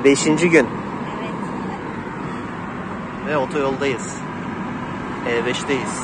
Beşinci gün. Evet. Ve otoyoldayız. E5'teyiz.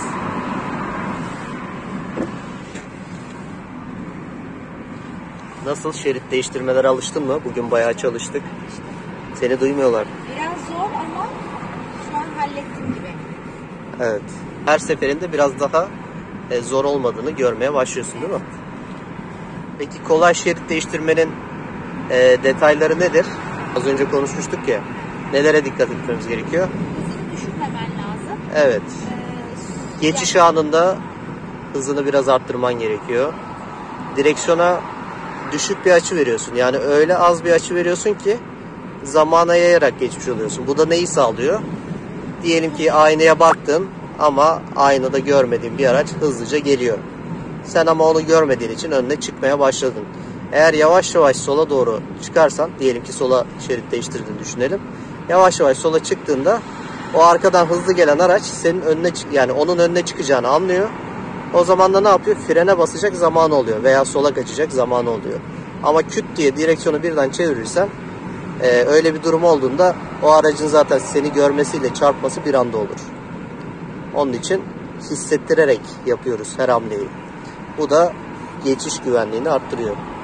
Nasıl, şerit değiştirmelere alıştın mı? Bugün bayağı çalıştık. Seni duymuyorlar. Biraz zor ama şu an hallettim gibi. Evet. Her seferinde biraz daha zor olmadığını görmeye başlıyorsun, değil mi? Peki kolay şerit değiştirmenin detayları nedir? Az önce konuşmuştuk ya. Nelere dikkat etmemiz gerekiyor? Hızını düşürmemen lazım. Evet. Geçiş anında hızını biraz arttırman gerekiyor. Direksiyona düşük bir açı veriyorsun. Yani öyle az bir açı veriyorsun ki zamana yayarak geçmiş oluyorsun. Bu da neyi sağlıyor? Diyelim ki aynaya baktın ama aynada görmediğin bir araç hızlıca geliyor. Sen ama onu görmediğin için önüne çıkmaya başladın. Eğer yavaş yavaş sola doğru çıkarsan, diyelim ki sola şerit değiştirdiğini düşünelim. Yavaş yavaş sola çıktığında o arkadan hızlı gelen araç senin önüne, yani onun önüne çıkacağını anlıyor. O zaman da ne yapıyor? Frene basacak zamanı oluyor veya sola kaçacak zamanı oluyor. Ama küt diye direksiyonu birden çevirirsen öyle bir durum olduğunda o aracın zaten seni görmesiyle çarpması bir anda olur. Onun için hissettirerek yapıyoruz her hamleyi. Bu da geçiş güvenliğini arttırıyor.